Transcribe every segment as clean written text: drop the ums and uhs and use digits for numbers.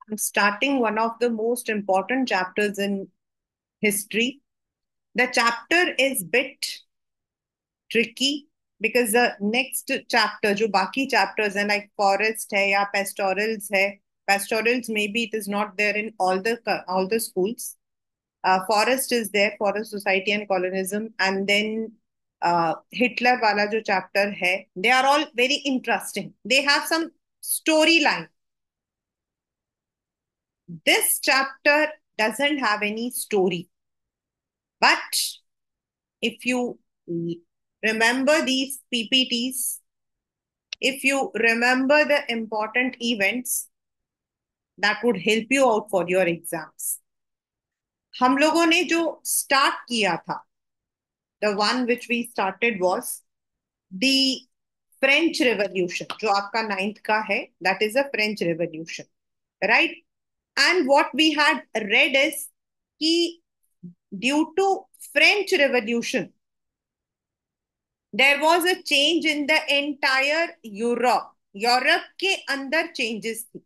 I'm starting one of the most important chapters in history. The chapter is bit tricky because the next chapter, जो बाकी chapters हैं like forest है या pastorals है, pastorals maybe it is not there in all the schools. Forest is there, forest society and colonialism, and then Hitler वाला जो chapter है, they are all very interesting. They have some storyline. This chapter doesn't have any story. But if you remember these PPTs, if you remember the important events, that would help you out for your exams. हम लोगों ने जो start किया था, the one which we started was the French Revolution, जो आपका 9th का है, that is a French Revolution, right? And what we had read is कि due to French Revolution, there was a change in the entire Europe. Europe के अंदर changes थी.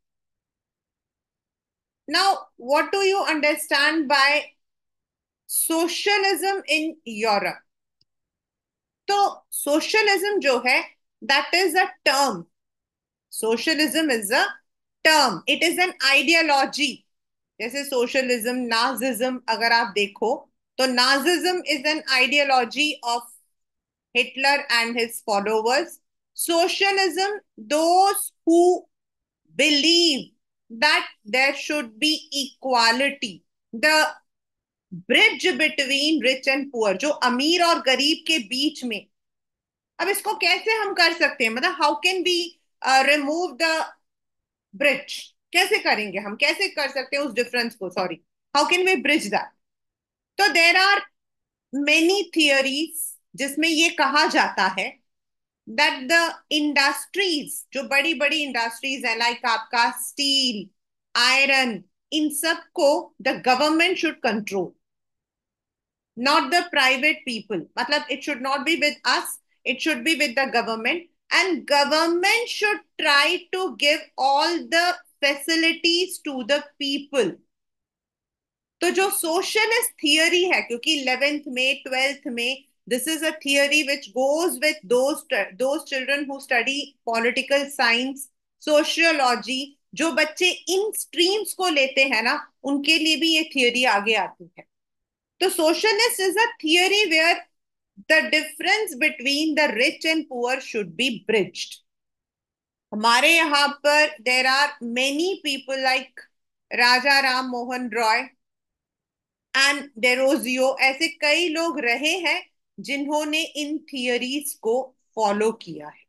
Now, what do you understand by socialism in Europe? तो socialism जो है, that is a term. Socialism is a term. It is an ideology. जैसे socialism, Nazism अगर आप देखो, तो Nazism is an ideology of Hitler and his followers. Socialism, those who believe that there should be equality, the bridge between rich and poor, जो अमीर और गरीब के बीच में. अब इसको कैसे हम कर सकते हैं, मतलब how can be remove the bridge, कैसे करेंगे हम, कैसे कर सकते हैं उस डिफरेंस को, sorry, how can we bridge that. तो देर आर मेनी थियरीज जिसमें ये कहा जाता है that the industries, जो बड़ी बड़ी इंडस्ट्रीज है लाइक आपका स्टील, आयरन, इन सब को the government should control, not the private people. मतलब it should not be with us, it should be with the government, and government should try to give all the facilities to the people. तो जो socialist theory है, क्योंकि 11th में 12th में this is a theory which goes with those children who study political science, sociology, जो बच्चे इन streams को लेते हैं ना, उनके लिए भी ये थियरी आगे आती है. तो socialist is a theory where the difference between the rich and poor should be bridged. हमारे यहाँ पर there are many people like Raja Ram Mohan Roy and Derozio, ऐसे कई लोग रहे हैं जिन्होंने इन थियरीज को फॉलो किया है.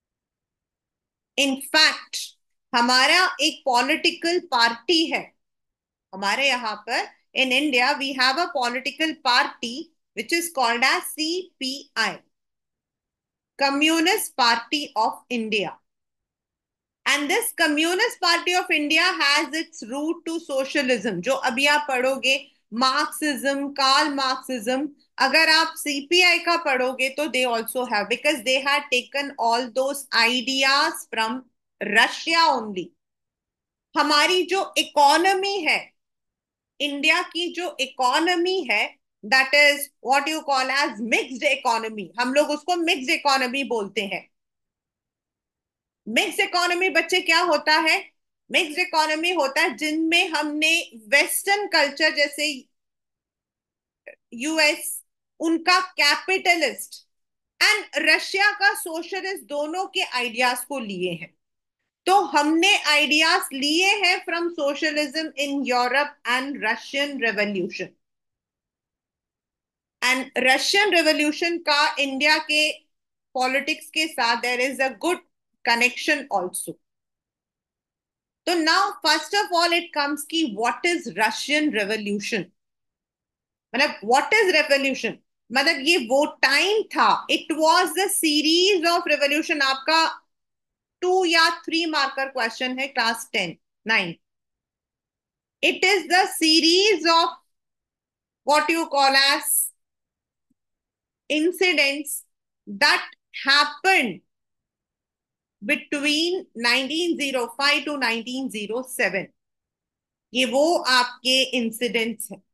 इनफैक्ट हमारा एक पॉलिटिकल पार्टी है, हमारे यहाँ पर in India we have a political party which is called as CPI, communist party of India. And this communist party of India has its root to socialism. जो अभी आप पढ़ोगे मार्क्सिज्म, कार्ल मार्क्सिज्म, अगर आप CPI का पढ़ोगे तो they also have, because they had taken all those ideas from Russia only. हमारी जो इकोनॉमी है, इंडिया की जो इकोनॉमी है, that is what you call as mixed economy. हम लोग उसको मिक्स्ड इकोनॉमी बोलते हैं. मिक्स इकोनॉमी बच्चे क्या होता है, मिक्स इकोनॉमी होता है जिनमें हमने वेस्टर्न कल्चर जैसे US, उनका कैपिटलिस्ट, एंड रशिया का सोशलिस्ट, दोनों के आइडियाज को लिए हैं. तो हमने आइडियाज लिए हैं from socialism in Europe and Russian revolution. And Russian revolution का इंडिया के पॉलिटिक्स के साथ there is a good connection also. So now first of all it comes की व्हाट इज रशियन रेवोल्यूशन. मतलब व्हाट इज रेवोल्यूशन, मतलब ये वो time था, it was the series of revolution. आपका 2 या 3 मार्कर क्वेश्चन है class 10 9. It is the series of what you call as incidents that happened between 1905 to 1907. ये वो आपके इंसिडेंट्स हैं.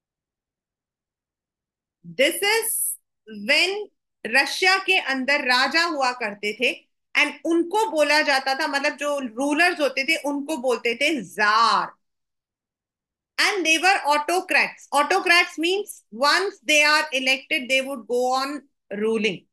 दिस इज व्हेन रशिया के अंदर राजा हुआ करते थे एंड उनको बोला जाता था, मतलब जो रूलर्स होते थे उनको बोलते थे tsar. And they were autocrats. Autocrats means once they are elected, they would go on ruling.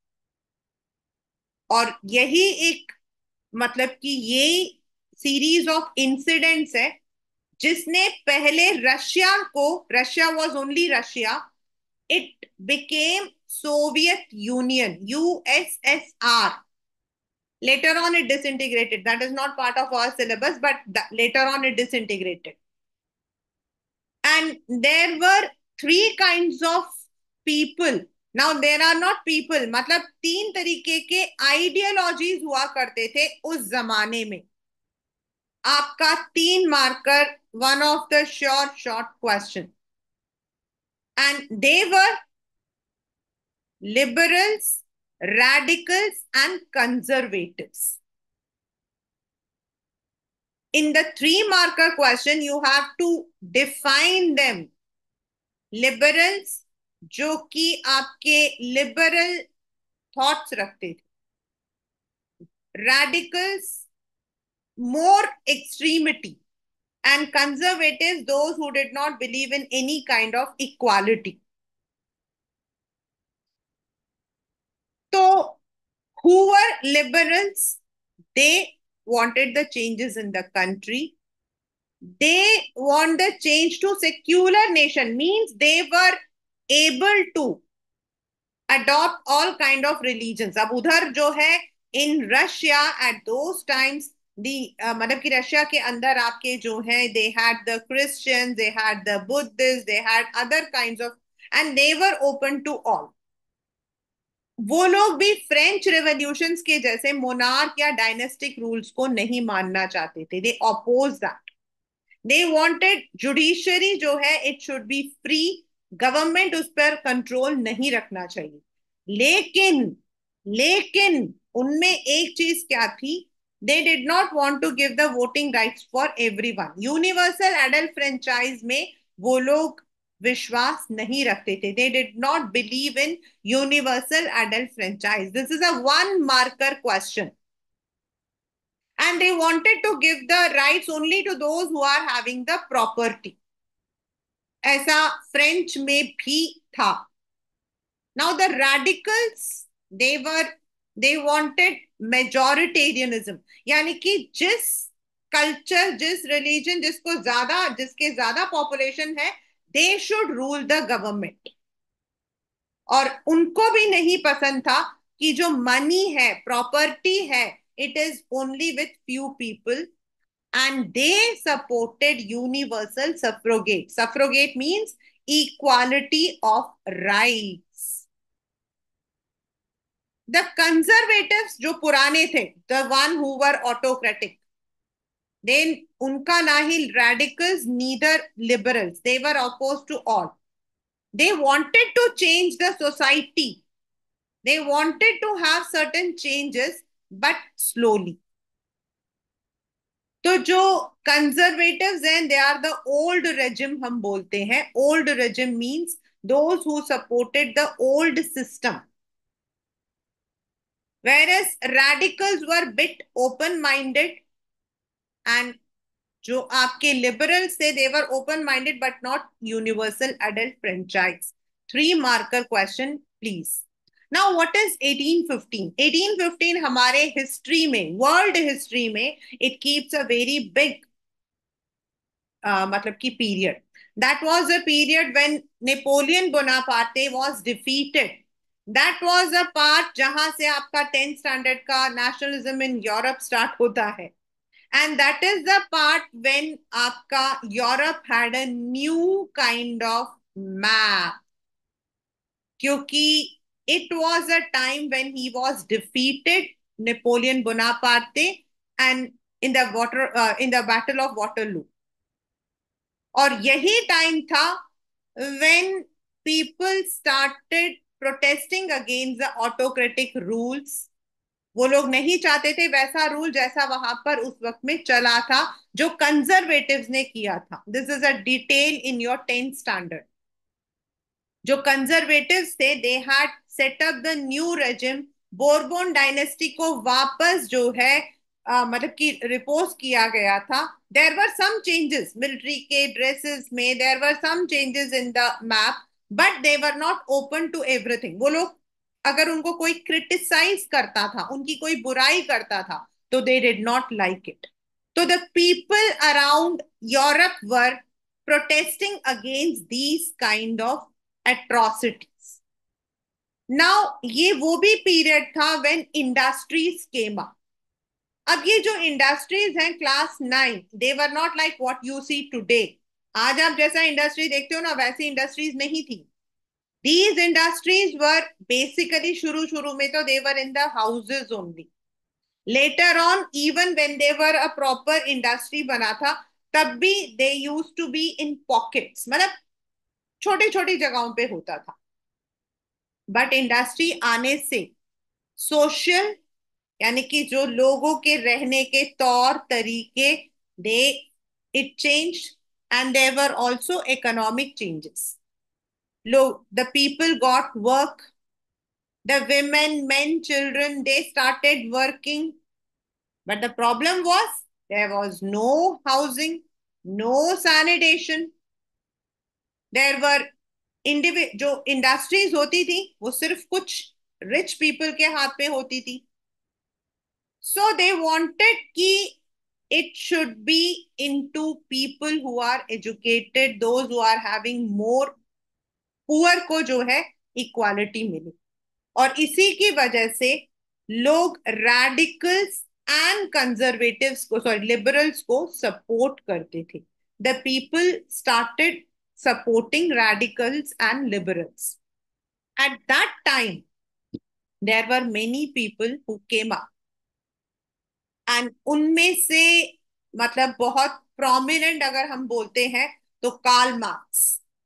और यही एक, मतलब कि ये सीरीज ऑफ इंसिडेंट्स है जिसने पहले रशिया को, Russia was only Russia, it became Soviet Union, USSR. Later on, it disintegrated. That is not part of our syllabus, but later on, it disintegrated. And there were three kinds of people. Now there are not people, मतलब तीन तरीके के ideologies हुआ करते थे उस जमाने में. आपका तीन marker, one of the sure short question. And they were liberals, radicals and conservatives. In the three marker question you have to define them. Liberals जो कि आपके लिबरल थॉट्स रखते थे, radicals more extremity, and conservatives those who did not believe in any kind of equality. So who were liberals? They wanted the changes in the country. They want the change to secular nation, means they were able to adopt all kind of religions. अब उधर जो है in Russia at those times, the मतलब कि Russia के अंदर आपके जो है they had the Christians, they had the Buddhists, they had other kinds of, and they were open to all. वो लोग भी फ्रेंच रेवोल्यूशंस के जैसे मोनार्क या डायनेस्टिक रूल्स को नहीं मानना चाहते थे. They oppose that. They wanted judiciary जो है it should be free, government उस पर कंट्रोल नहीं रखना चाहिए. लेकिन लेकिन उनमें एक चीज क्या थी, they did not want to give the voting rights for everyone. Universal adult franchise में वो लोग विश्वास नहीं रखते थे. They did not believe in universal adult franchise. This is a one marker question. And they wanted to give the rights only to those who are having the property. ऐसा French में भी था. Now the radicals, they wanted majoritarianism, यानी कि जिस culture, जिस religion, जिसके ज्यादा पॉपुलेशन है, they should rule the government. और उनको भी नहीं पसंद था कि जो मनी है, प्रॉपर्टी है, it is only with few people. And they supported universal suffragette. Suffragette means equality of rights. The conservatives जो पुराने थे, the one who were autocratic, then उनका ना ही radicals neither liberals, they were opposed to all. They wanted to change the society. They wanted to have certain changes, but slowly. तो जो conservatives हैं, they are the old regime. हम बोलते हैं old regime means those who supported the old system, whereas radicals were bit open minded. And जो आपके liberals थे, they were open minded but not universal adult franchise. Three marker question please. Now what is 1815? 1815 हमारे history में, world history में, it keeps a very big मतलब की period. That was a period when Napoleon Bonaparte was defeated. That was a part जहां से आपका 10th standard का nationalism in Europe start होता है. And that is the part when आपका Europe had a new kind of map. क्योंकि it was a time when he was defeated, Napoleon Bonaparte, and in the Battle of Waterloo. और यही time था when people started protesting against the autocratic rules. वो लोग नहीं चाहते थे वैसा रूल जैसा वहां पर उस वक्त में चला था, जो कंजर्वेटिव्स ने किया था। This is a detail in your 10th standard. जो कंजर्वेटिव्स थे, they had set up the new regime. Bourbon dynasty को वापस जो है मतलब कि रिपोज किया गया था। There were some changes military के ड्रेसेस में, there were some changes in the map, but they were not open to everything. वो लोग अगर उनको कोई क्रिटिसाइज करता था, उनकी कोई बुराई करता था, तो they did not like it. तो the people around Europe were protesting against these kind of atrocities. नाउ ये वो भी पीरियड था व्हेन इंडस्ट्रीज केम अप। अब ये जो इंडस्ट्रीज हैं class 9, they were not like what you see today. आज आप जैसा इंडस्ट्री देखते हो ना, वैसी इंडस्ट्रीज नहीं थी। दीज इंडस्ट्रीज वर बेसिकली, शुरू शुरू में तो they were in the houses only. Later on, even when they were a proper industry बना था, तब भी they use to be in pockets, मतलब छोटी छोटी जगहों पे होता था। बट इंडस्ट्री आने से सोशल, यानी कि जो लोगों के रहने के तौर तरीके, they it change, and there were also economic changes. लोग, the people got work, the women, men, children, they started working. But the problem was there was no housing, no sanitation. There were जो industries होती थी वो सिर्फ कुछ rich people के हाथ में होती थी। सो दे वांटेड कि it should be into people who are educated, those who are having more. Poor को जो है इक्वालिटी मिली। और इसी की वजह से लोग रैडिकल्स एंड कंजर्वेटिव्स को, सॉरी लिबरल्स को सपोर्ट करते थे। The people started supporting radicals and liberals. At that time, there were many people who came up, and उनमें से मतलब बहुत prominent अगर हम बोलते हैं तो Karl Marx,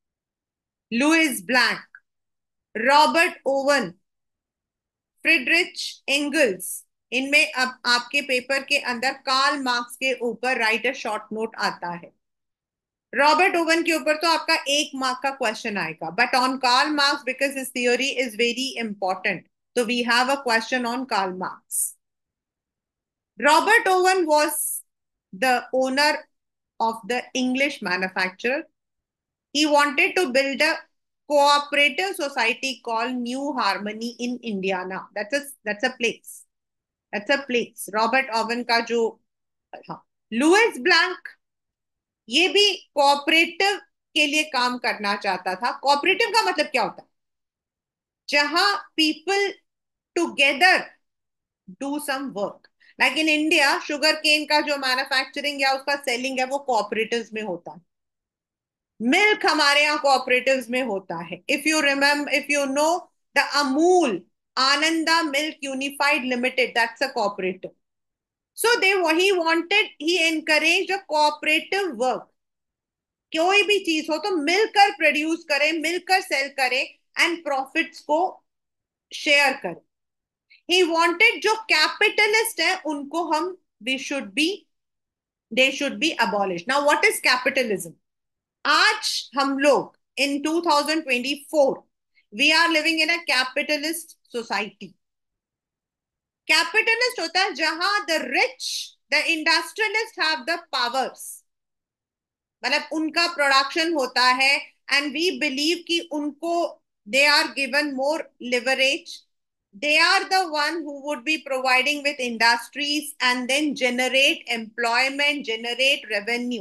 Louis Blanc, Robert Owen, Friedrich Engels. इनमें अब आपके पेपर के अंदर कार्ल मार्क्स के ऊपर राइट अ शॉर्ट नोट आता है। रॉबर्ट ओवन के ऊपर तो आपका 1 मार्क का क्वेश्चन आएगा, but on Karl Marx, because his theory is very important, तो we have a question on Karl Marx. Robert Owen was the owner of the English manufacturer. He wanted to build a cooperative society called New Harmony in Indiana. That's a place. That's a place. Robert Owen का जो, हाँ। Louis blank ये भी cooperative के लिए काम करना चाहता था। कोऑपरेटिव का मतलब क्या होता है? जहां people together do some work. Like in India, sugar cane का जो मैन्युफैक्चरिंग या उसका सेलिंग है वो कोऑपरेटिव्स में होता है। मिल्क हमारे यहाँ कोऑपरेटिव्स में होता है। If you know the Amul Ananda milk unified limited, that's a cooperative. So they वही wanted, he encourage a cooperative work. कोई भी चीज हो तो मिलकर प्रोड्यूस करें, मिलकर सेल करें, एंड प्रॉफिट्स को शेयर करें। ही वांटेड जो कैपिटलिस्ट है उनको हम, we should be they should be abolish. Now what is capitalism? आज हम लोग in 2024 we are living in a capitalist society. Capitalist होता है जहां the rich, the industrialist have the powers, मतलब उनका प्रोडक्शन होता है, एंड वी बिलीव कि उनको, they are given more leverage. They are the one who would be providing with industries and then generate employment, generate revenue.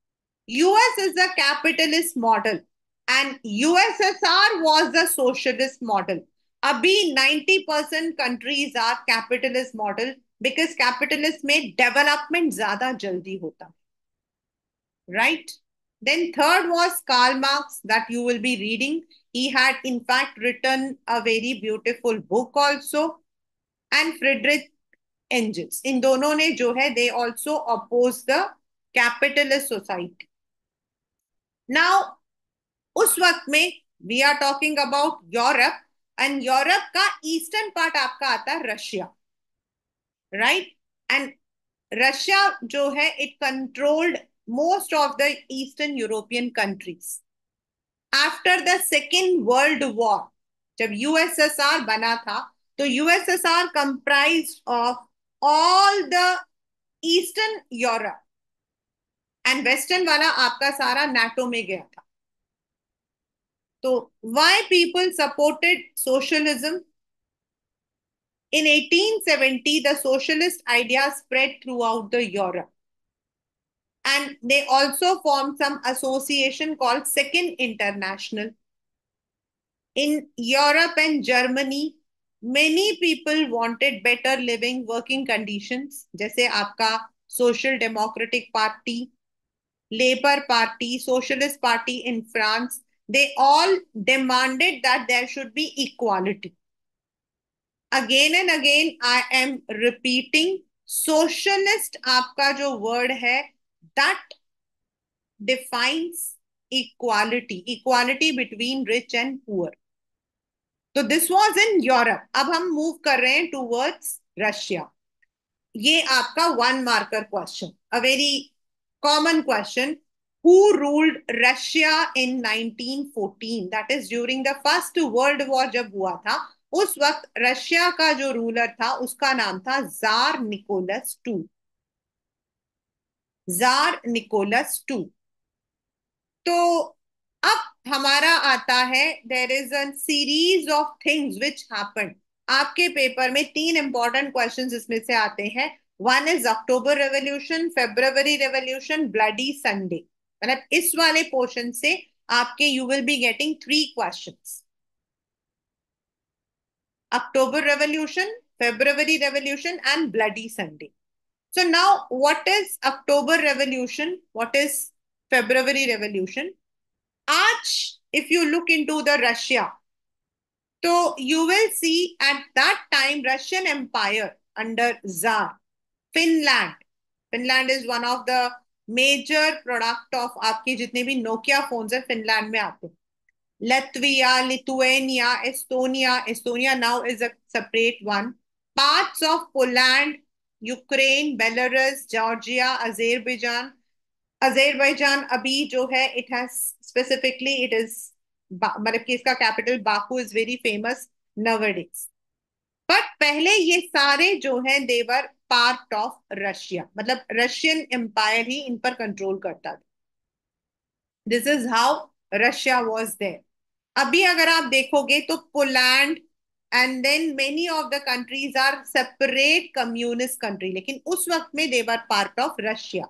US is a capitalist model and USSR was the socialist model. अभी 90% countries are capitalist model because capitalist में development ज्यादा जल्दी होता, right? Then third was Karl Marx that you will be reading. He had in fact written a very beautiful book also. And Friedrich Engels. इन दोनों ने जो है they also oppose the capitalist society. Now उस वक्त में we are talking about Europe, and Europe का eastern part आपका आता है रशिया। राइट. एंड रशिया जो है it controlled most of the eastern European countries after the second world war. जब यूएसएसआर बना था तो USSR comprise of all the eastern Europe and western वाला आपका सारा नाटो में गया था. तो why people supported socialism? In 1870, the socialist idea spread throughout the Europe, and they also formed some association called Second International. In Europe and Germany, many people wanted better living working conditions, जैसे आपका Social Democratic Party, Labour Party, Socialist Party in France. They all demanded that there should be equality. Again and again I am repeating, socialist आपका जो word है that defines equality, equality between rich and poor. तो this was in Europe. अब हम move कर रहे हैं towards Russia. ये आपका one marker question, a very common question. Who ruled Russia in 1914? That is during the first world war. जब हुआ था उस वक्त रशिया का जो रूलर था उसका नाम था czar Nicholas two. Czar Nicholas two. तो अब हमारा आता है, there is a series of things which happened. आपके पेपर में तीन इंपॉर्टेंट क्वेश्चंस इसमें से आते हैं. One is October revolution, February revolution, bloody Sunday. मतलब इस वाले पोर्शन से आपके you will be getting three questions. October Revolution, February Revolution, and Bloody Sunday. So now, what is October Revolution? What is February Revolution? Aaj, if you look into the Russia, so you will see at that time Russian Empire under Tsar, Finland. Finland is one of the major product of आपके जितने भी Nokia phones है Finland में आते हैं. Latvia, Lithuania, Estonia. Estonia now is a separate one. Parts of Poland, Ukraine, Belarus, Georgia, Azerbaijan. Azerbaijan अभी जो है it has specifically it is मतलब कि इसका capital Baku is very famous nowadays. But पहले ये सारे जो हैं they were part of Russia. मतलब Russian Empire ही इन पर कंट्रोल करता था. This is how Russia was there. अभी अगर आप देखोगे तो Poland and then many of the countries are separate communist country, लेकिन उस वक्त में they were part of Russia.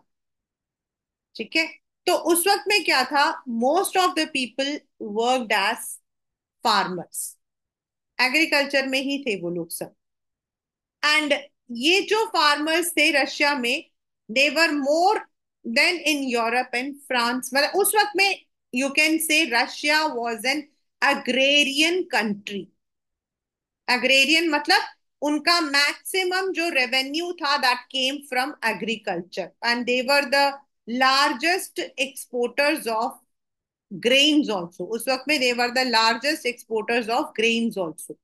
ठीक है. तो उस वक्त में क्या था, most of the people worked as farmers, agriculture में ही थे वो लोग सब. एंड ये जो फार्मर्स थे रशिया में they were more than in Europe and France. मतलब उस वक्त में you can say Russia was an agrarian country. Agrarian मतलब उनका मैक्सिमम जो रेवेन्यू था that came from agriculture and they were the largest exporters of grains also. उस वक्त में they were the largest exporters of grains also.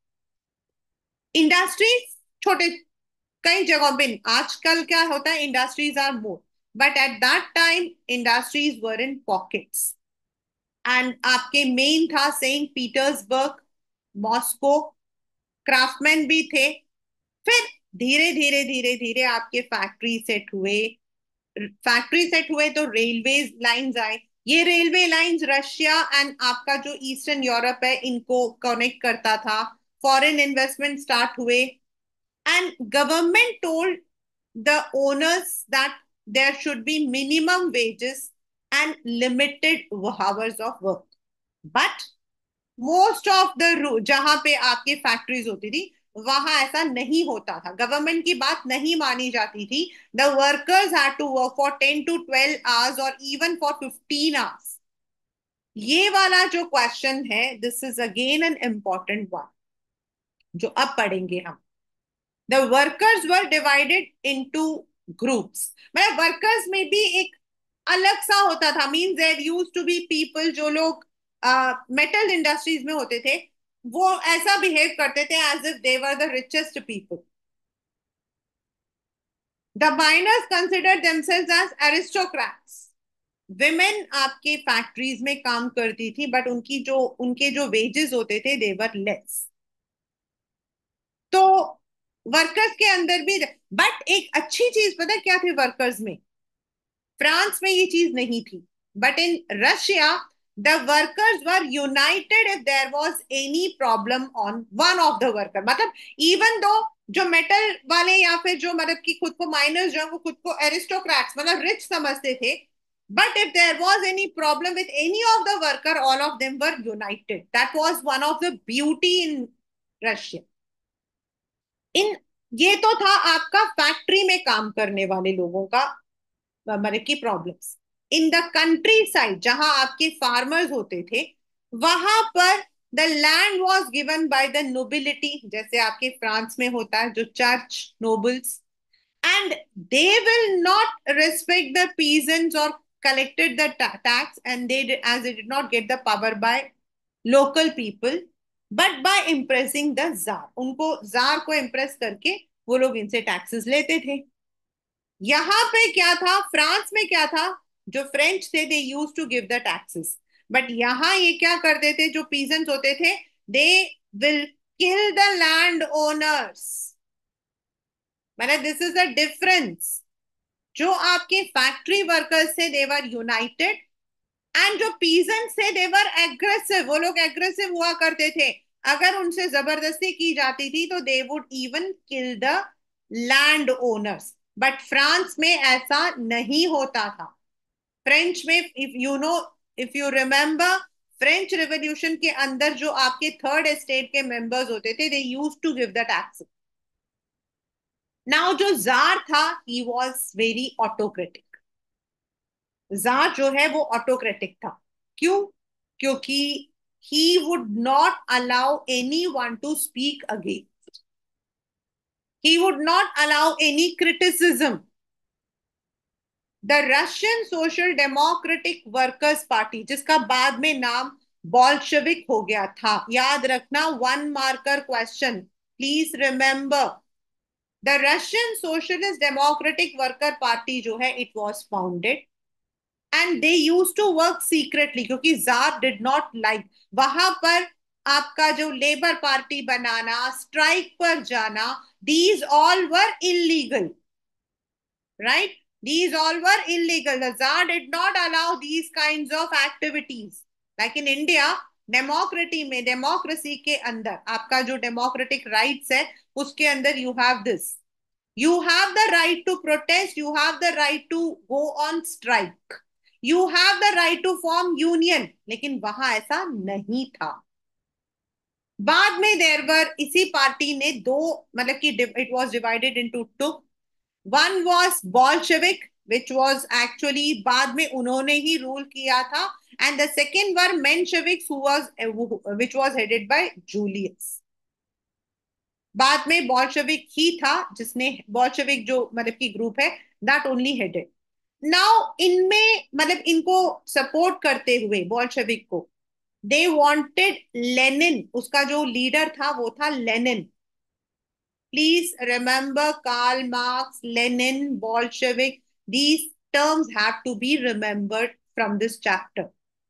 Industries छोटे कई जगहों पे, आजकल क्या होता है industries are more, but at that time industries were in pockets. And आपके मेन था सेंट पीटर्सबर्ग, मॉस्को. क्राफ्टमैन भी थे. फिर धीरे धीरे धीरे धीरे आपके फैक्ट्री सेट हुए. फैक्ट्री सेट हुए तो रेलवे लाइंस आए. ये रेलवे लाइंस रशिया एंड आपका जो ईस्टर्न यूरोप है इनको कनेक्ट करता था. फॉरेन इन्वेस्टमेंट स्टार्ट हुए and government told the owners that there should be minimum wages and limited hours of work. But most of the जहां पे आपकी फैक्ट्रीज होती थी वहां ऐसा नहीं होता था. गवर्नमेंट की बात नहीं मानी जाती थी. The workers had to work for 10 to 12 hours और इवन फॉर 15 hours. ये वाला जो क्वेश्चन है this is again an important one जो अब पढ़ेंगे हम. The workers were divided into groups. मतलब वर्कर्स में भी एक अलग सा होता था. Means there used to be people जो लोग मेटल इंडस्ट्रीज में होते थे वो ऐसा बिहेव करते थे as if they were the richest people. The miners consider themselves as aristocrats. Women आपके फैक्ट्रीज में काम करती थी, बट उनके जो वेजेस होते थे दे वर लेस। तो वर्कर्स के अंदर भी, बट एक अच्छी चीज पता है क्या थी वर्कर्स में? फ्रांस में ये चीज नहीं थी, but in Russia the workers were united if there was any problem on one of the worker. मतलब इवन दो जो मेटल वाले या फिर जो मतलब कि खुद को माइनर्स जो है वो खुद को एरिस्टोक्रेट्स मतलब रिच समझते थे, but if there was any problem with any of the worker all of them were united. That was one of the beauty in Russia. In ये तो था आपका फैक्ट्री में काम करने वाले लोगों का मतलब की problems. In the countryside जहां आपके फार्मर्स होते थे, वहां पर the land was given by the nobility, जैसे आपके फ्रांस में होता है जो church nobles, and they will not respect the peasants or collected the tax, and as they did not get the power by local people but by impressing the czar। उनको czar को impress करके वो लोग इनसे taxes लेते थे। यहां पे क्या था, फ्रांस में क्या था, जो फ्रेंच थे they use to give the taxes, but यहां ये क्या करते थे जो पीजेंट्स होते थे, they will kill the land owners. मतलब दिस इज द डिफरेंस। जो आपके फैक्ट्री वर्कर्स थे देवर यूनाइटेड, एंड जो पीजेंट्स थे देवर एग्रेसिव। वो लोग एग्रेसिव हुआ करते थे, अगर उनसे जबरदस्ती की जाती थी तो they would even kill the land owners. But France में ऐसा नहीं होता था। फ्रेंच में if you remember French revolution के अंदर जो आपके थर्ड एस्टेट के मेंबर्स होते थे they use to give the tax. Now जो जार था he was very autocratic. Czar जो है वो ऑटोक्रेटिक था। क्यों? क्योंकि he would not allow anyone to speak against, he would not allow any criticism. The Russian social democratic workers party, जिसका बाद में नाम बॉल्शेविक हो गया था, याद रखना, one marker question, please remember. The Russian socialist democratic worker party जो है it was founded and they use to work secretly, क्योंकि जार डिड नॉट लाइक वहां पर आपका जो लेबर पार्टी बनाना, स्ट्राइक पर जाना, these all were illegal, right? These all were illegal. The Tsar did not allow these kinds of activities. Like in India, democracy में, democracy के अंदर आपका जो डेमोक्रेटिक राइट्स है उसके अंदर you have this, you have the right to protest, you have the right to go on strike, you have the right to form union, लेकिन वहां ऐसा नहीं था। बाद में देर वर इसी पार्टी ने दो मतलब कि it was divided into two. One was Bolshevik which was actually बाद में उन्होंने ही रूल किया था, and the second were Mensheviks which was headed by Julius. बाद में बॉल्शेविक ही था जिसने, बॉल्शेविक जो मतलब की ग्रुप है दैट ओनली हेडेड। नाउ इनमें मतलब इनको सपोर्ट करते हुए बॉल्शेविक को दे वांटेड लेनिन, उसका जो लीडर था वो था Lenin. Please remember Karl Marx, Lenin, Bolshevik. These terms have to be remembered from this chapter.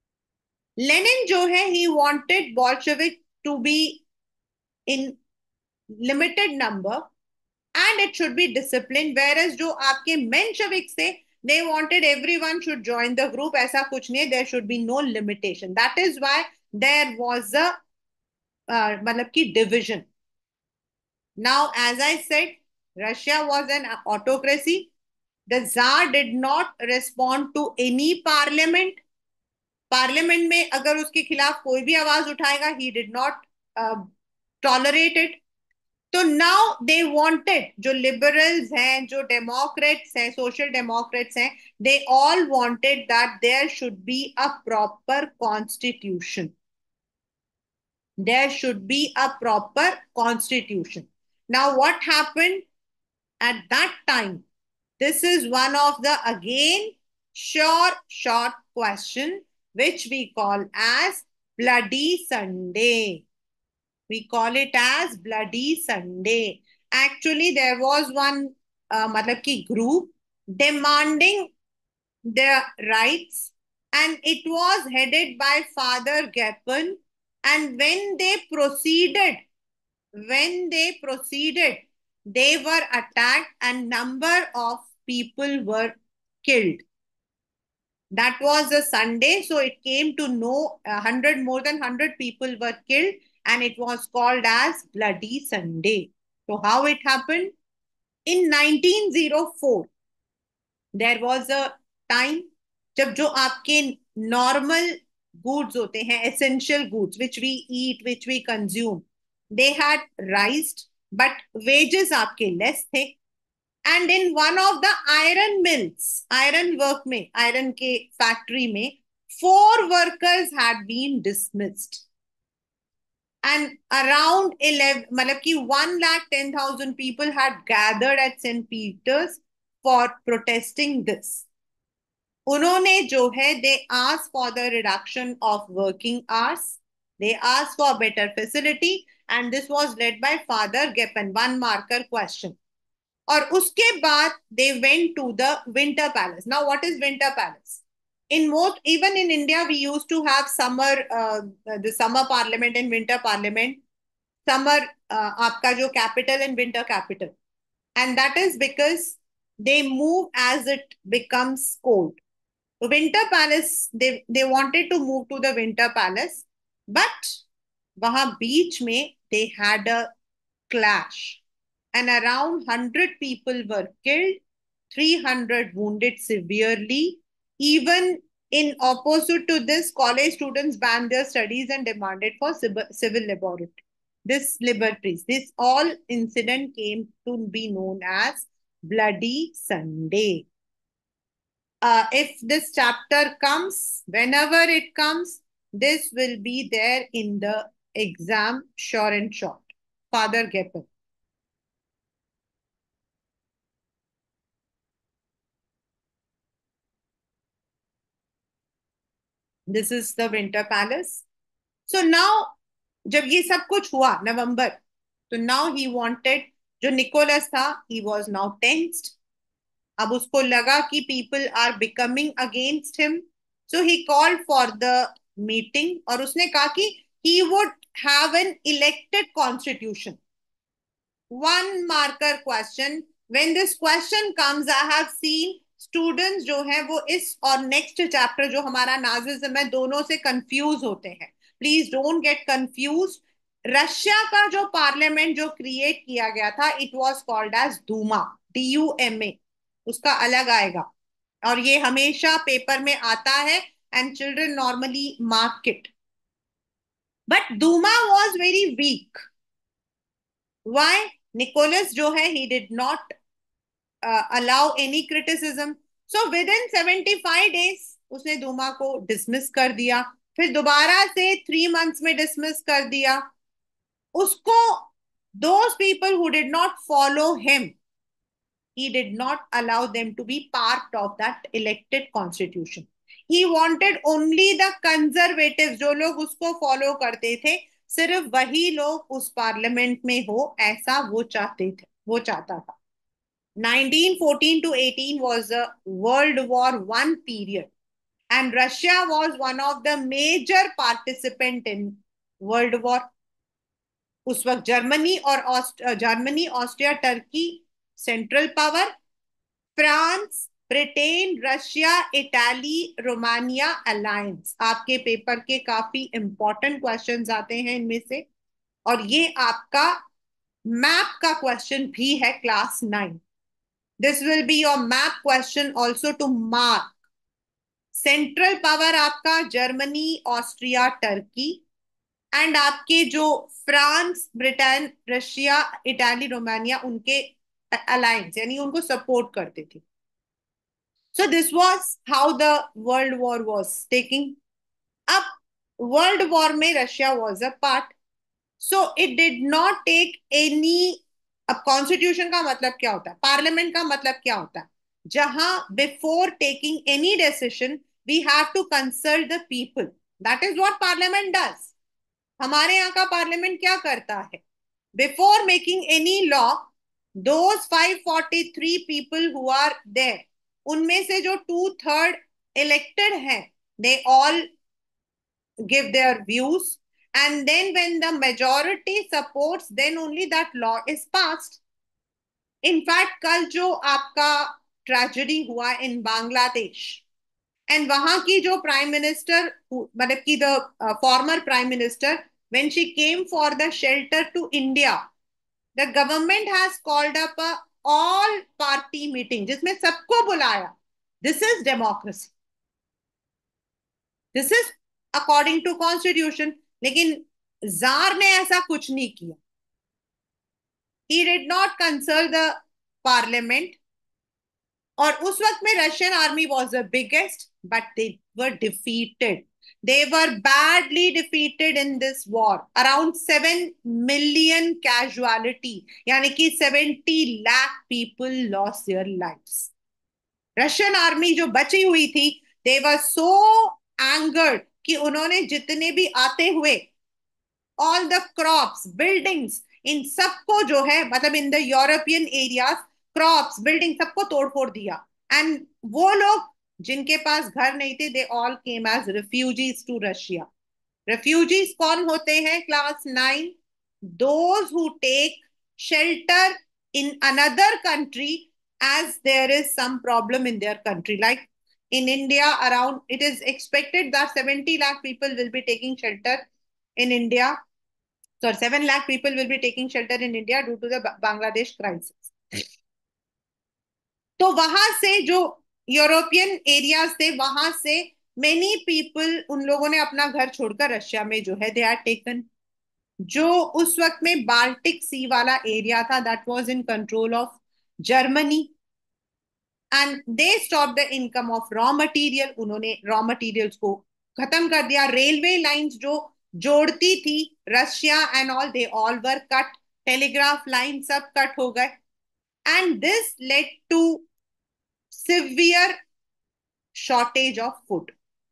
Lenin जो है he wanted Bolshevik to be in limited number and it should be disciplined. Whereas जो आपके Mensheviks थे they wanted everyone should join the group. ऐसा कुछ नहीं, there should be no limitation. That is why there was a मतलब की division. Now, as I said, Russia was an autocracy. The Tsar did not respond to any parliament. Parliament में अगर उसके खिलाफ कोई भी आवाज उठाएगा he did not tolerate it. तो नाउ दे वांटेड, जो लिबरल्स हैं, जो डेमोक्रेट्स हैं, सोशल डेमोक्रेट्स हैं, they all wanted that there should be a proper constitution, there should be a proper constitution. Now, what happened at that time? This is one of the again short question which we call as Bloody Sunday. We call it as Bloody Sunday. Actually, there was one मतलब कि group demanding their rights, and it was headed by Father Gapon. And when they proceeded, they were attacked and number of people were killed. That was a Sunday, so it came to know 100, more than 100 people were killed, and it was called as Bloody Sunday. So how it happened? In 1904, there was a time जब जो आपके normal goods होते हैं, essential goods which we eat, which we consume, they had rised, but wages आपके less थे. And in one of the iron mills, iron work में, iron के factory में, 4 workers had been dismissed. And around 11, मतलब कि 1,10,000 people had gathered at St. Peter's for protesting this. उन्होंने जो है, they asked for the reduction of working hours, they asked for better facility, and this was led by Father Geppen. One marker question. और उसके बाद they went to the Winter Palace. Now, what is Winter Palace? In most, even in India, we used to have the summer parliament and winter parliament. Summer, आपका जो capital and winter capital, and that is because they move as it becomes cold. Winter Palace, they wanted to move to the Winter Palace, but वहां बीच में they had a clash, and around 100 people were killed, 300 wounded severely. Even in opposite to this, college students banned their studies and demanded for civil liberties. This all incident came to be known as Bloody Sunday. If this chapter comes, whenever it comes, this will be there in the exam, sure and short. Father Geppen. This is the Winter Palace. So now, जब ये सब कुछ हुआ नवंबर, तो now he wanted, जो Nicholas था, he was now tensed. अब उसको लगा कि people are becoming against him. So he called for the meeting और उसने कहा कि he would have an elected constitution. One marker question. When this question comes, I have seen students जो है वो इस और नेक्स्ट चैप्टर जो हमारा नाजिज्म है दोनों से कंफ्यूज होते हैं. Please don't get confuse. Russia का जो पार्लियामेंट जो क्रिएट किया गया था, it was called as Duma, DUMA. उसका अलग आएगा और ये हमेशा पेपर में आता है and children normally mark it. But Duma was very weak. Why? Nicholas जो है, he did not allow any criticism. So within 75 days उसने दूमा को डिसमिस कर दिया. फिर दोबारा से 3 months में डिसमिस कर दिया उसको. those people who did not follow him, he did not allow them to be part of that elected constitution. He wanted only the conservatives, जो लोग उसको फॉलो करते थे, सिर्फ वही लोग उस पार्लियामेंट में हो, ऐसा वो चाहता था. 1914 to 18 was a World War I period, and Russia was one of the major participant in World War. उस वक्त Germany, Austria, Turkey central power, France, Britain, Russia, Italy, Romania alliance. आपके पेपर के काफी इंपॉर्टेंट क्वेश्चंस आते हैं इनमें से, और ये आपका मैप का क्वेश्चन भी है class 9. This will be your map question also to mark. Central power आपका जर्मनी, ऑस्ट्रिया, टर्की, एंड आपके जो France, Britain, Russia, Italy, Romania उनके अलायंस, यानी उनको सपोर्ट करते थे. So this was how the World War was taking. अब World War में Russia was a part. So it did not take any. अब कॉन्स्टिट्यूशन का मतलब क्या होता है, पार्लियामेंट का मतलब क्या होता है, जहां before taking any decision we have to consult the people. That is what parliament does. हमारे यहाँ का पार्लियामेंट क्या करता है, before making any law Those 543 people who are there, उनमें से जो 2/3 elected हैं, they all give their views, and then when the majority supports, then only that law is passed. In fact कल जो आपका ट्रेजेडी हुआ इन बांग्लादेश, एंड वहां की जो प्राइम मिनिस्टर, मतलब की the former prime minister, when she came for the shelter to India, the government has called up a all party meeting जिसमें सबको बुलाया. This is democracy, this is according to constitution. लेकिन tsar ने ऐसा कुछ नहीं किया. He did not consult the parliament. और उस वक्त में Russian army was the biggest, but they were defeated. They were badly defeated in this war. Around 7 million casualty, यानी कि 70 lakh people lost their lives. Russian army जो बची हुई थी, they were so angered कि उन्होंने जितने भी आते हुए ऑल द क्रॉप्स, बिल्डिंग्स, इन सबको जो है, मतलब in the European areas, crops, building सबको तोड़फोड़ दिया. एंड वो लोग जिनके पास घर नहीं थे, they all came as refugees to Russia. Refugees कौन होते हैं? Class 9, those who take shelter in another country as there is some problem in their country. Like in India, around, it is expected that 70 lakh people will be taking shelter in India. So 7 lakh people will be taking shelter in India due to the Bangladesh crisis. तो वहां से जो European areas थे, वहां से many people, उन लोगों ने अपना घर छोड़कर रशिया में जो है दे आर टेकन. जो उस वक्त में बाल्टिक सी वाला एरिया था, that was in control of Germany. And they stop the income of raw material. उन्होंने रॉ मटेरियल्स को खत्म कर दिया. रेलवे लाइंस जो जोड़ती थी Russia and all, they all were cut. Telegraph line सब कट हो गए. And this led to severe shortage of food.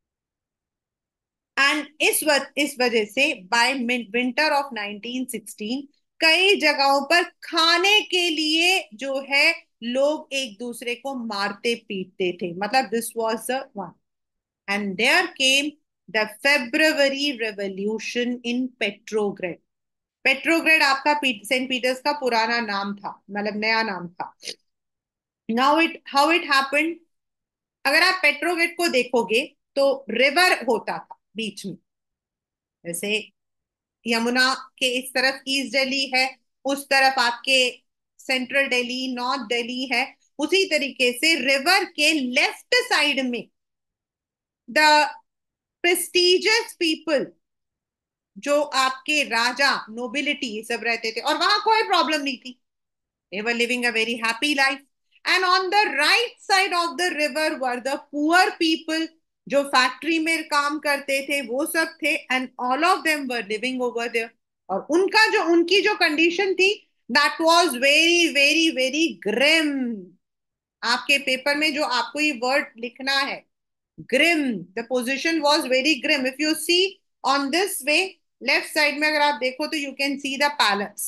And इस वजह से बाय विंटर ऑफ 1916 कई जगहों पर खाने के लिए जो है लोग एक दूसरे को मारते पीटते थे. मतलब this was the one. And there came the February revolution in Petrograd. Petrograd आपका सेंट पीटर्स का पुराना नाम था, मतलब नया नाम था. Now it how it happened, अगर आप पेट्रोग्रेड को देखोगे तो रिवर होता था बीच में. जैसे यमुना के इस तरफ ईस्ट दिल्ली है, उस तरफ आपके सेंट्रल दिल्ली, नॉर्थ दिल्ली है. उसी तरीके से रिवर के लेफ्ट साइड में द प्रेस्टिजियस पीपल, जो आपके राजा, नोबिलिटी सब रहते थे, और वहां कोई प्रॉब्लम नहीं थी. They were living a very happy life. And on the right side of the river were the poor people, जो फैक्ट्री में काम करते थे, वो सब थे. एंड ऑल ऑफ देम वर लिविंग ओवर देयर. और उनकी जो कंडीशन थी, that was very very very grim. आपके पेपर में जो आपको ये वर्ड लिखना है, grim, the position was very grim. If you see on this way, left side में अगर आप देखो तो you can see the palace.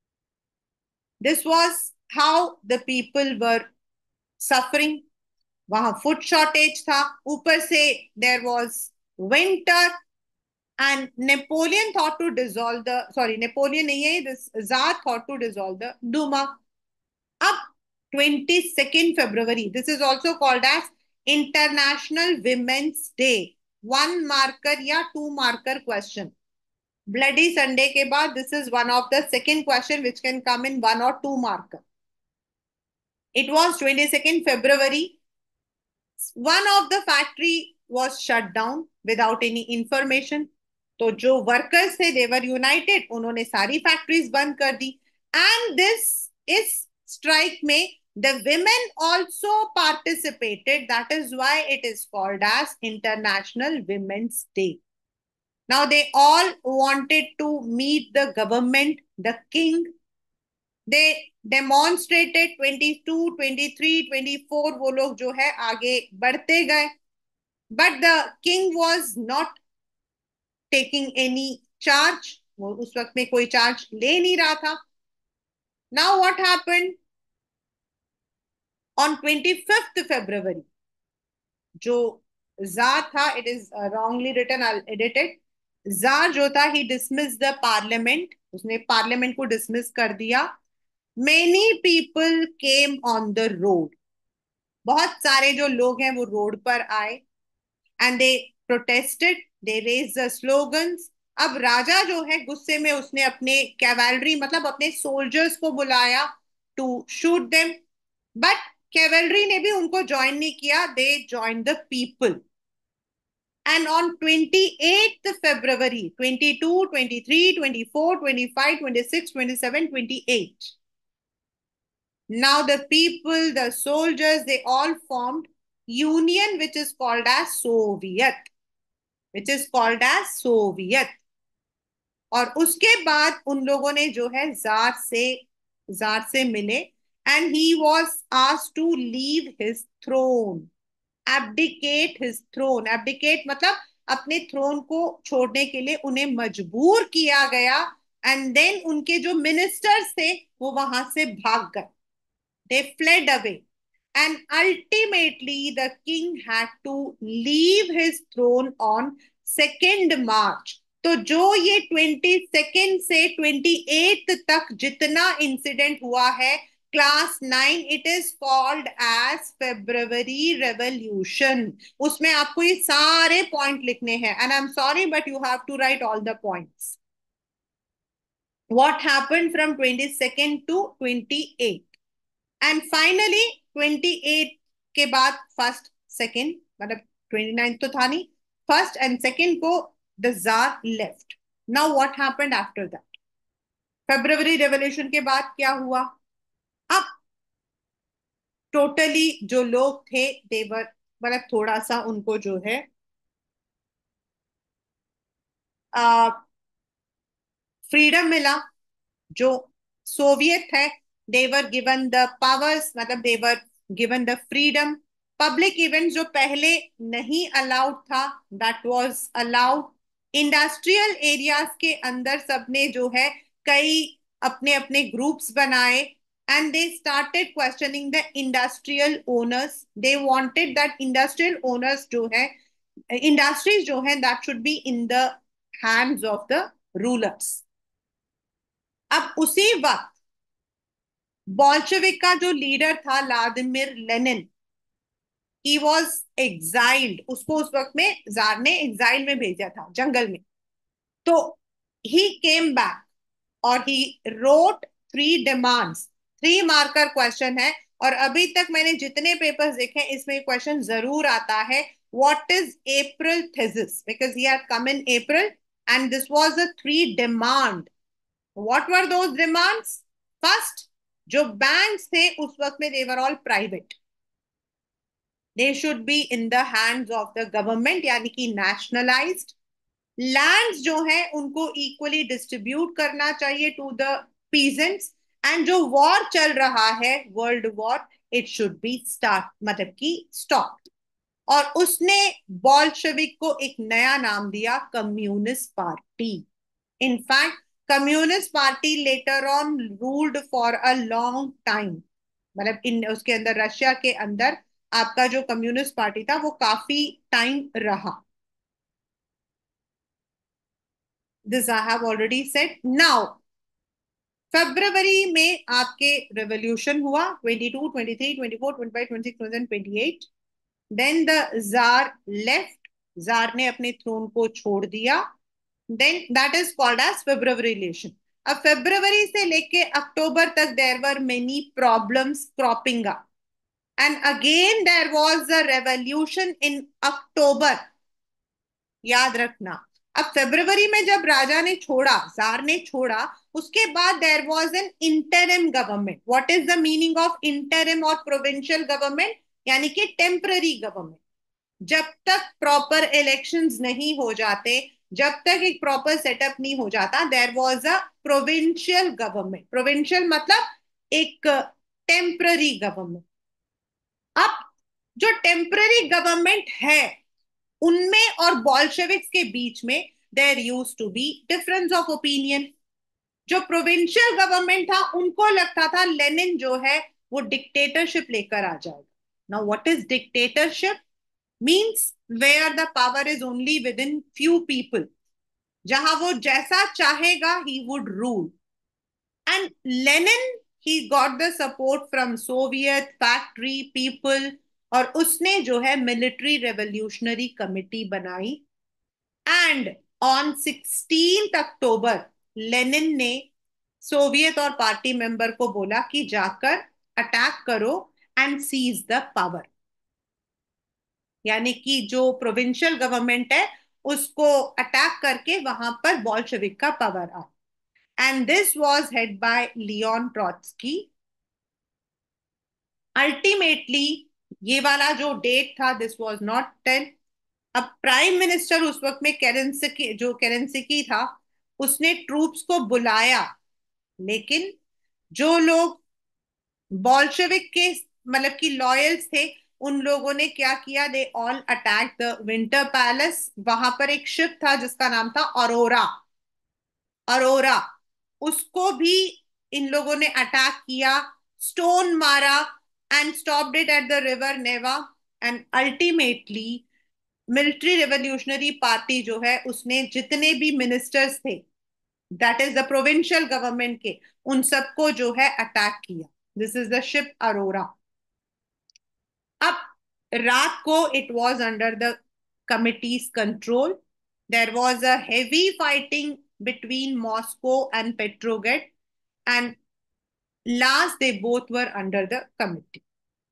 This was how the people were suffering. वहां फूड शॉर्टेज था, ऊपर से there was winter. And Napoleon thought to dissolve the, sorry Napoleon नहीं है this, tsar thought to dissolve the Duma. अब 22 फरवरी, this is also called as international women's day. 1 marker या 2 marker question. Bloody Sunday के बाद this is one of the second question which can come in 1 or 2 marker. It was 22nd February. One of the factory was shut down without any information. तो जो workers थे, they were united, उन्होंने सारी factories बंद कर दी. And इस strike में the women also participated. That is why it is called as International Women's Day. Now they all wanted to meet the government, the king. They demonstrated. 22, 23, 24 वो लोग जो है आगे बढ़ते गए. But the king was not taking any charge. वो उस वक्त में कोई चार्ज ले नहीं रहा था. Now what happened, on 25th February, जो जार था, it is wrongly written, I edited, tsar जो था, ही डिसमिस द पार्लियामेंट, उसने पार्लियामेंट को डिसमिस कर दिया। Many people came on the road, बहुत सारे जो लोग हैं वो रोड पर आए, and they protested, they raise the slogans. अब राजा जो है गुस्से में, उसने अपने कैवेलरी मतलब अपने सोल्जर्स को बुलाया to shoot them, but cavalry ने भी उनको ज्वाइन नहीं किया, they join the people. And on 28th February, 22, 23, 24, 25, 26, 27, 28. Now the people, the soldiers, they all formed union which is called as Soviet, which is called as Soviet. और उसके बाद उन लोगों ने जो है जार से मिले, and he was asked to leave his throne, abdicate his throne. Abdicate मतलब अपने थ्रोन को छोड़ने के लिए उन्हें मजबूर किया गया, एंड देन उनके जो मिनिस्टर्स थे वो वहां से भाग गए, they fled away, and ultimately the king had to leave his throne on 2 March. तो जो ये 22 से 28 तक जितना इंसिडेंट हुआ है, class 9, it is called as February revolution. उसमें आपको ये सारे पॉइंट लिखने हैं, and I am sorry but you have to write all the points. What happened from 22 to 28, and finally 28 के बाद फर्स्ट सेकेंड, मतलब 29 तो था नहीं, फर्स्ट एंड सेकेंड को the tsar left. Now what happened after that? February revolution के बाद क्या हुआ? अब टोटली जो लोग थे देवर, मतलब थोड़ा सा उनको जो है फ्रीडम मिला। जो सोवियत है, देवर गिवन द पावर्स, मतलब they were given the freedom. Public events जो पहले नहीं अलाउड था, that was allowed. Industrial areas के अंदर सबने जो है कई अपने अपने ग्रुप्स बनाए, and they started questioning the industrial owners. They wanted that industrial owners जो है, इंडस्ट्रीज जो है, that should be in the hands of the rulers. अब उसी वक्त बॉल्शेविक का जो लीडर था Vladimir Lenin, he was exiled. उसको उस वक्त में जार ने एग्जाइल में भेजा था, जंगल में। तो ही केम बैक और he wrote 3 demands. 3 marker question है, और अभी तक मैंने जितने पेपर्स देखे इसमें क्वेश्चन जरूर आता है, what is April thesis, because he had come in April, and this was the 3 demand. What were those demands? First, जो बैंक्स थे उस वक्त में they were all private. They should be in the hands of the government, यानी कि nationalized. Lands जो है उनको equally distribute करना चाहिए to the peasants. And जो war चल रहा है, world war, it should be मतलब कि stopped. और उसने बॉल्शेविक को एक नया नाम दिया, communist party. In fact communist party later on ruled for a long time, मतलब इन उसके अंदर, रशिया के अंदर आपका जो कम्युनिस्ट पार्टी था वो काफी टाइम रहा। This I have already said. Now फरवरी में आपके रेवोल्यूशन हुआ, 22, 23, 24, 25, 26, 27, 28। Then the tsar left, tsar ने अपने थ्रोन को छोड़ दिया। Then that is called as February relation. अब फेब्रुवरी से लेके अक्टूबर तक there were many problems cropping up, and again there was a revolution in October, याद रखना। अब फरवरी में जब राजा ने छोड़ा, जार ने छोड़ा, उसके बाद there was an interim government. What is the meaning of interim और प्रोविंशियल गवर्नमेंट? यानी कि टेम्पररी गवर्नमेंट। जब तक प्रॉपर इलेक्शंस नहीं हो जाते, जब तक एक प्रॉपर सेटअप नहीं हो जाता, there was a provincial government. Provincial मतलब एक टेम्पररी गवर्नमेंट। अब जो टेम्पररी गवर्नमेंट है उनमें और बॉल्शेविक्स के बीच में there used to be difference of opinion. जो प्रोविंशियल गवर्नमेंट था उनको लगता था लेनिन जो है वो डिक्टेटरशिप लेकर आ जाएगा. Now what is dictatorship? Means where the power is only with in few people, जहां वो जैसा चाहेगा he would rule. And Lenin, he got the support from Soviet factory people, और उसने जो है मिलिट्री रेवोल्यूशनरी कमिटी बनाई. एंड ऑन 16 अक्टूबर लेनिन ने सोवियत और पार्टी मेंबर को बोला कि जाकर अटैक करो एंड सीज द पावर. यानी कि जो प्रोविंशियल गवर्नमेंट है उसको अटैक करके वहां पर बोल्शेविक का पावर आ. And this was head by Leon Trotsky. Ultimately ये वाला जो डेट था, दिस वाज नॉट 10. अब प्राइम मिनिस्टर उस वक्त में केरेंसिकी, जो केरेंसिकी था, उसने ट्रूप्स को बुलाया. लेकिन जो लोग बॉल्शेविक के मतलब कि लॉयल्स थे, उन लोगों ने क्या किया, they all attack the winter palace. वहां पर एक शिप था जिसका नाम था अरोरा. अरोरा, उसको भी इन लोगों ने अटैक किया, स्टोन मारा and stopped it at the river Neva. And ultimately military revolutionary party जो है उसने जितने भी मिनिस्टर्स थे, that is the provincial government के, उन सबको जो है अटैक किया. This is the ship Aurora. अब रात को it was under the committee's control. There was a heavy fighting between Moscow and Petrograd, and last they both were under the committee.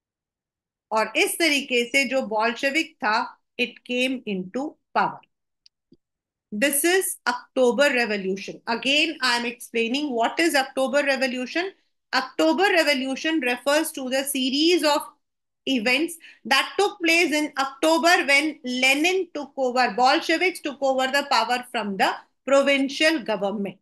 और इस तरीके से जो बॉल्शेविक था, it came into power. This is October Revolution. Again, I am explaining what is October Revolution. October Revolution refers to the series of events that took place in October when Lenin took over, Bolsheviks took over the power from the provincial government.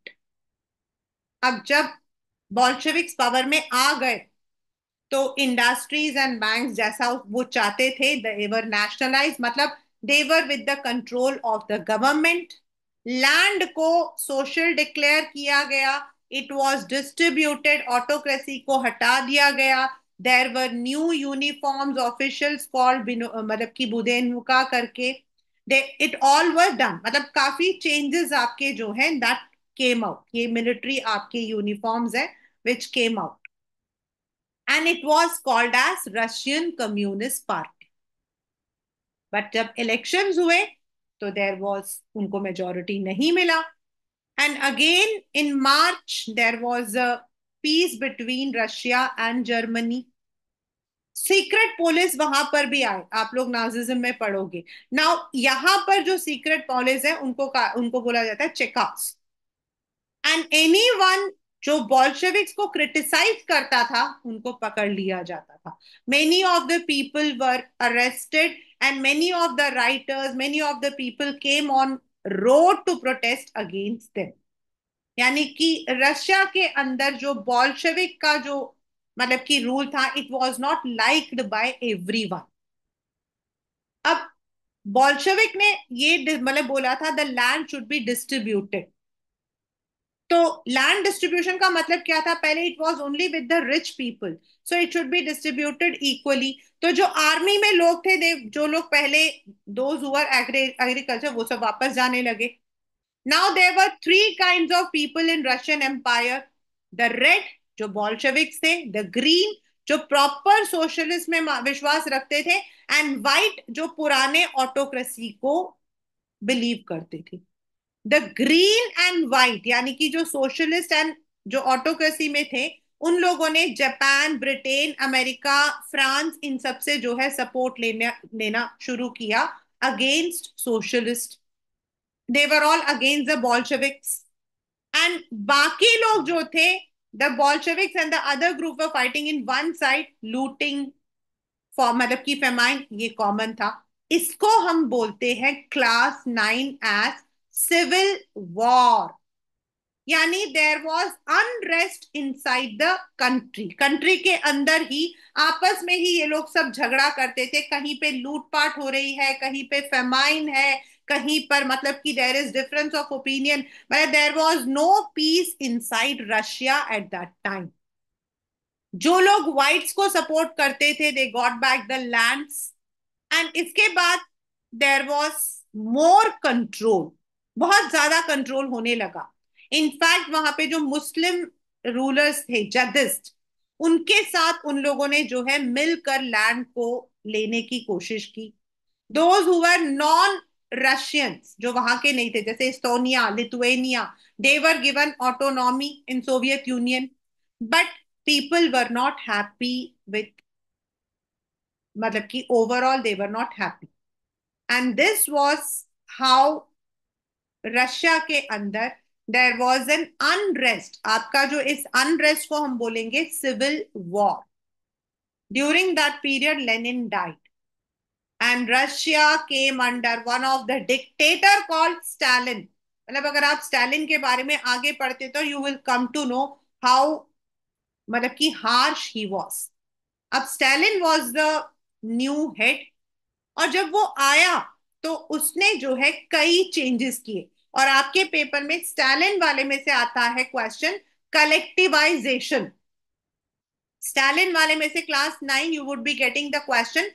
अब जब Bolsheviks power में आ गए तो industries and banks जैसा वो चाहते थे, they were nationalise, मतलब they were with the control of the government. Land को सोशल डिक्लेयर किया गया. इट वाज डिस्ट्रीब्यूटेड, ऑटोक्रेसी को हटा दिया गया. There were new uniforms, officials called मतलब कि बुदेनुका करके. They it all were done, मतलब काफी चेंजेस आपके जो हैं दैट केम आउट. ये मिलिट्री आपके यूनिफॉर्म्स है which came out. And it was called as Russian communist party. But जब इलेक्शंस हुए तो देयर वाज, उनको मेजोरिटी नहीं मिला. And again in March there was a peace between Russia and Germany. Secret police वहां पर भी आए, आप लोग नाजिज्म में पढ़ोगे. नाउ यहां पर जो सीक्रेट पुलिस है उनको बोला जाता है चेकर्स. एंड एनीवन जो बॉल्शेविक्स को क्रिटिसाइज करता था उनको पकड़ लिया जाता था. Many of the people were arrested and many of the writers, many of the people came on road to protest against them. यानी कि रशिया के अंदर जो बॉल्शेविक का जो मतलब कि रूल था, it was not liked by everyone. अब बॉल्शेविक ने ये मतलब बोला था the land should be distributed. तो लैंड डिस्ट्रीब्यूशन का मतलब क्या था? पहले it was only with the rich people, so it should be distributed equally. तो जो आर्मी में लोग थे, जो लोग पहले दोज हु वर एग्रीकल्चर, वो सब वापस जाने लगे. Now there were three kinds of people in Russian empire. The red, जो बॉल्शेविक्स थे. द ग्रीन, जो प्रॉपर सोशलिस्ट में विश्वास रखते थे. एंड व्हाइट, जो पुराने ऑटोक्रेसी को बिलीव करते थे. द ग्रीन एंड व्हाइट यानी कि जो सोशलिस्ट एंड जो ऑटोक्रेसी में थे, उन लोगों ने जापान, ब्रिटेन, अमेरिका, फ्रांस, इन सब से जो है सपोर्ट लेना शुरू किया against socialist. They were all against the Bolsheviks. And बाकी लोग जो थे, the Bolsheviks and the other group were fighting in one side, looting, for मतलब की फेमाइन, ये कॉमन था. इसको हम बोलते हैं क्लास 9 एज सिविल वॉर. यानी there was unrest inside the country. Country के अंदर ही आपस में ही ये लोग सब झगड़ा करते थे. कहीं पे लूटपाट हो रही है, कहीं पे फेमाइन है, कहीं पर मतलब कि there is difference of opinion. But there was no peace inside Russia at that time. जो लोग व्हाइट्स को सपोर्ट करते थे they got back the lands, and इसके बाद देयर वाज मोर कंट्रोल, बहुत ज्यादा कंट्रोल होने लगा। इनफैक्ट वहां पे जो मुस्लिम रूलर्स थे जदिस्ट, उनके साथ उन लोगों ने जो है मिलकर लैंड को लेने की कोशिश की। Those who were non Russians, जो वहां के नहीं थे, जैसे Estonia, Lithuania, they were given autonomy in Soviet Union, but people were not happy with, मतलब कि overall they were not happy. And this was how Russia के अंदर देयर वाज एन अनरेस्ट, आपका जो इस अनरेस्ट को हम बोलेंगे civil war. During that period Lenin died and Russia came under one of the dictator called Stalin. मतलब अगर आप स्टालिन के बारे में आगे पढ़ते तो you will come to know how, मतलब कि हार्श ही वॉज। अब Stalin was the new head, और जब वो आया तो उसने जो है कई चेंजेस किए। और आपके पेपर में स्टालिन वाले में से आता है क्वेश्चन कलेक्टिवाइजेशन। स्टालिन वाले में से class 9 you would be getting the question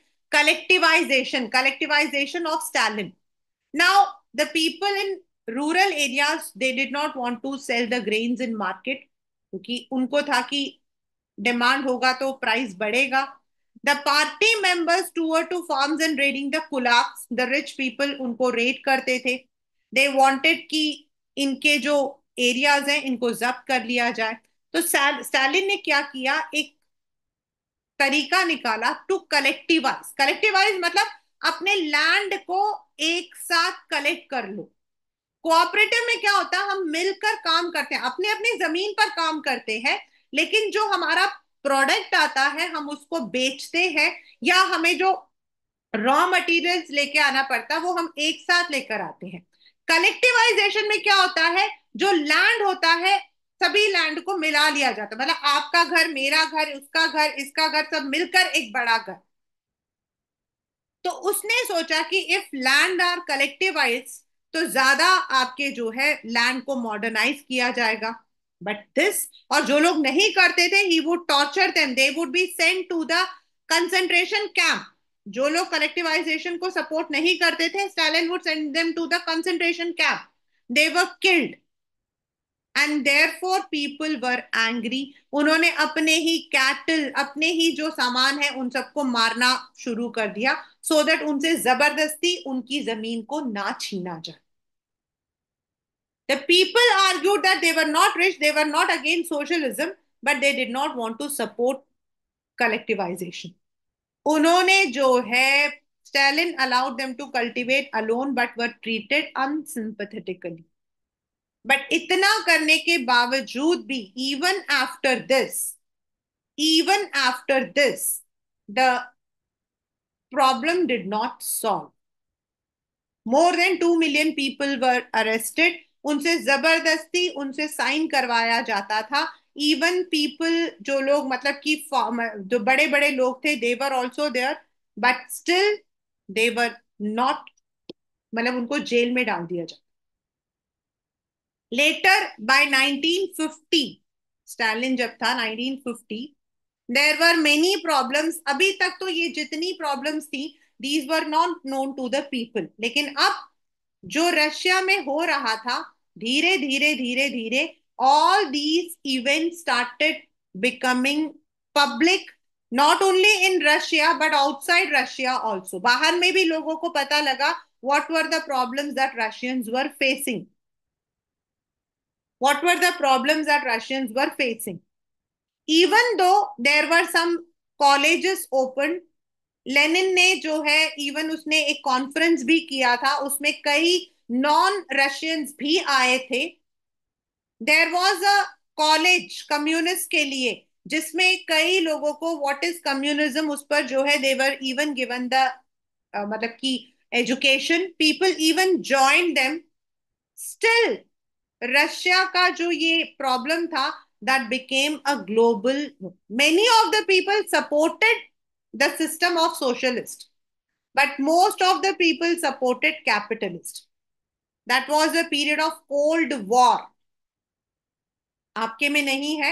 collectivization of Stalin. Now the people in rural areas they did not want to sell the grains in market, क्योंकि उनको था कि डिमांड होगा तो प्राइस बढ़ेगा। The party members tour to farms and raiding the kulaks, the rich people उनको raid करते थे। दे वांटेड कि इनके जो एरियाज हैं इनको जब्त कर लिया जाए। तो स्टालिन ने क्या किया, एक तरीका निकाला टू कलेक्टिवाइज। कलेक्टिवाइज मतलब अपने लैंड को एक साथ कलेक्ट कर लो। कोऑपरेटिव में क्या होता है, हम मिलकर काम करते हैं, अपने अपनी जमीन पर काम करते हैं, लेकिन जो हमारा प्रोडक्ट आता है हम उसको बेचते हैं, या हमें जो रॉ मटेरियल्स लेके आना पड़ता है वो हम एक साथ लेकर आते हैं। कलेक्टिवाइजेशन में क्या होता है, जो लैंड होता है सभी लैंड को मिला लिया जाता है, मतलब आपका घर, मेरा घर, उसका घर, इसका घर, सब मिलकर एक बड़ा घर। तो उसने सोचा कि इफ लैंड आर कलेक्टिवाइज तो ज्यादा आपके जो है लैंड को मॉडर्नाइज किया जाएगा। बट दिस, और जो लोग नहीं करते थे he would torture them, they would be sent to the concentration camp. जो लोग कलेक्टिवाइजेशन को सपोर्ट नहीं करते थे Stalin would send them to the concentration camp, they were killed, and therefore people were angry. उन्होंने अपने ही कैटल, अपने ही जो सामान है उन सबको मारना शुरू कर दिया, सो दैट उनसे जबरदस्ती उनकी जमीन को ना छीना जाए। The people argued that they were not rich, they were not against socialism, but they did not want to support collectivization. उन्होंने जो है, Stalin allowed them to cultivate alone but were treated unsympathetically. But इतना करने के बावजूद भी, even after this, the problem did not solve. More than 2 million people were arrested. उनसे जबरदस्ती उनसे साइन करवाया जाता था। इवन पीपल, जो लोग मतलब कि जो बड़े बड़े लोग थे, they were also there, but still they were not, मतलब उनको जेल में डाल दिया जाता। लेटर बाय 1950, स्टालिन जब था 1950, देयर वर मेनी प्रॉब्लम्स। अभी तक तो ये जितनी प्रॉब्लम्स थी these were not known to the people, लेकिन अब जो रशिया में हो रहा था, धीरे धीरे धीरे धीरे all these event started becoming public, not only in Russia but outside Russia also. बाहर में भी लोगों को पता लगा what were the problems that Russians were facing, what were the problems that Russians were facing. Even though there were some colleges opened, Lenin ने जो है इवन उसने एक कॉन्फ्रेंस भी किया था, उसमें कई नॉन रशियंस भी आए थे। There was a college communist के लिए, जिसमें कई लोगों को व्हाट इज कम्युनिज्म उस पर जो है देवर इवन गिवन द, मतलब कि education, people even join them. Still Russia का जो ये प्रॉब्लम था that became a global, many of the people supported the system of socialist, but most of the people supported capitalist. That was a period of cold war। आपके में नहीं है,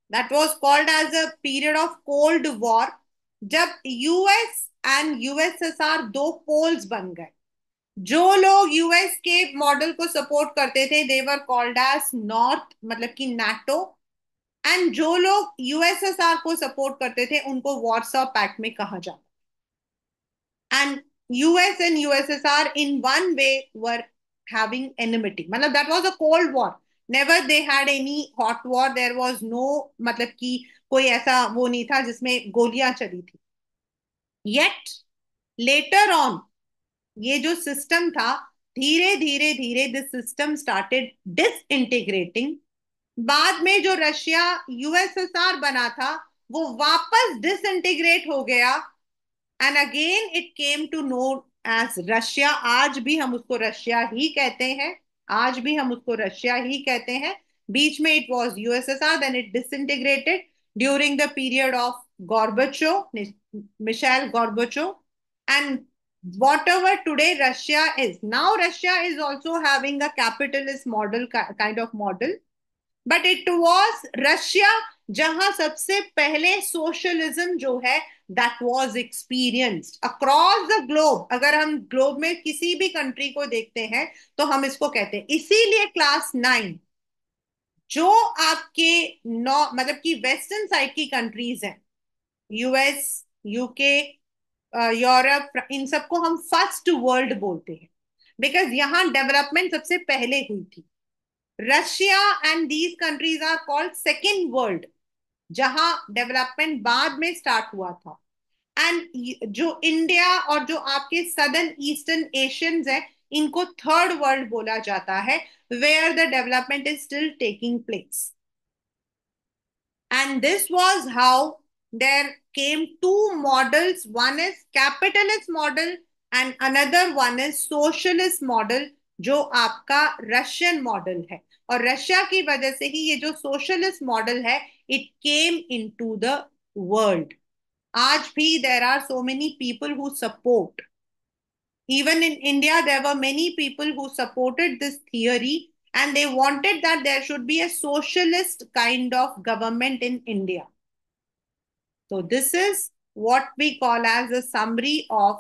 that was called as a period of cold war, जब US and USSR दो poles बन गए। जो लोग यूएस के मॉडल को सपोर्ट करते थे they were called as north, मतलब कि नाटो, एंड जो लोग यूएसएसआर को सपोर्ट करते थे उनको वॉर्सो पैक्ट में कहा जाता। And US and USSR in one way were having enmity, मतलब that was a cold war, never they had any hot war, there was no, मतलब कि कोई ऐसा वो नहीं था जिसमें गोलियां चली थी। येट लेटर ऑन ये जो सिस्टम था, धीरे धीरे धीरे दिस सिस्टम स्टार्टेड डिसइंटीग्रेटिंग। बाद में जो रशिया यूएसएसआर बना था वो वापस डिसइंटीग्रेट हो गया, and again it came to know as Russia. आज भी हम उसको रशिया ही कहते हैं, आज भी हम उसको रशिया ही कहते हैं। बीच में it was USSR, then it disintegrated during the period of Gorbachev, Mikhail Gorbachev, and whatever today Russia is. Now Russia is also having a capitalist model, kind of model, but it was Russia जहां सबसे पहले socialism जो है that was experienced across the globe. अगर हम globe में किसी भी कंट्री को देखते हैं तो हम इसको कहते हैं। इसीलिए क्लास 9 जो आपके नौ, मतलब कि वेस्टर्न साइड की कंट्रीज हैं, यूएस, यूके, यूरोप, इन सबको हम फर्स्ट वर्ल्ड बोलते हैं, बिकॉज यहाँ डेवलपमेंट सबसे पहले हुई थी। Russia and these countries are called second world, जहां डेवलपमेंट बाद में स्टार्ट हुआ था। एंड जो इंडिया और जो आपके सदर्न ईस्टर्न एशियंस है इनको थर्ड वर्ल्ड बोला जाता है, where the development is still taking place. And this was how there came two models. One is capitalist model and another one is socialist model, जो आपका रशियन मॉडल है। और Russia की वजह से ही ये जो सोशलिस्ट मॉडल है it came into the world. आज भी there are so many people who support, even in India there were many people who supported this theory and they wanted that there should be a socialist kind of government in India. So this is what we call as a summary of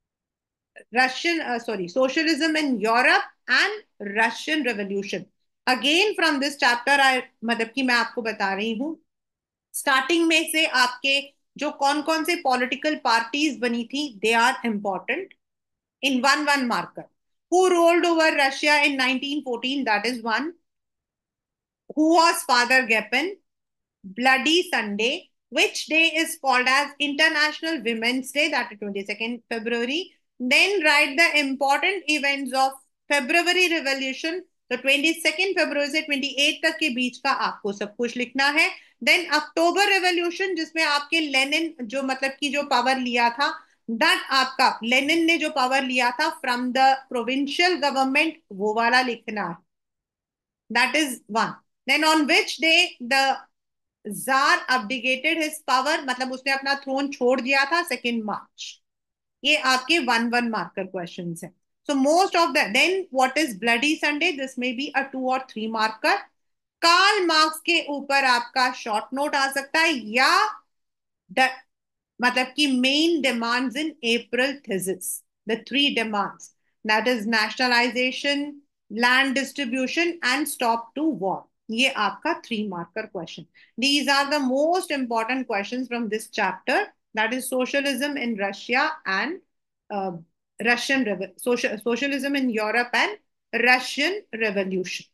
socialism in Europe and Russian revolution. Again from this chapter I, मतलब कि मैं आपको बता रही हूँ starting में से आपके जो कौन कौन से पॉलिटिकल पार्टीज बनी थी they are important in one marker. Who rolled over Russia in 1914? That is one. Who was Father Gepin? Bloody Sunday. Which day is called as International Women's Day? That is 22nd February. Then write the important events of February Revolution. तो 22nd February से 28 तक के बीच का आपको सब कुछ लिखना है। देन अक्टूबर रेवोल्यूशन जिसमें आपके लेनिन जो मतलब कि जो पावर लिया था, दैट आपका लेनिन ने जो पावर लिया था फ्रॉम द प्रोविंशियल गवर्नमेंट, वो वाला लिखना है। That is one. Then on which day the tsar abdicated his power, मतलब उसने अपना थ्रोन छोड़ दिया था, 2 मार्च। ये आपके 1 मार्कर क्वेश्चन है। So most of the then what is bloody Sunday, this में बी अ 2 और 3 मार्कर। कार्ल मार्क्स के ऊपर आपका शॉर्ट नोट आ सकता है, या द मतलब कि main demands in April thesis, the 3 demands, that is nationalization, land distribution and stop to war. ये आपका 3 marker question. These are the most important question from this chapter, that is socialism in Russia and Russian socialism in Europe and Russian revolution.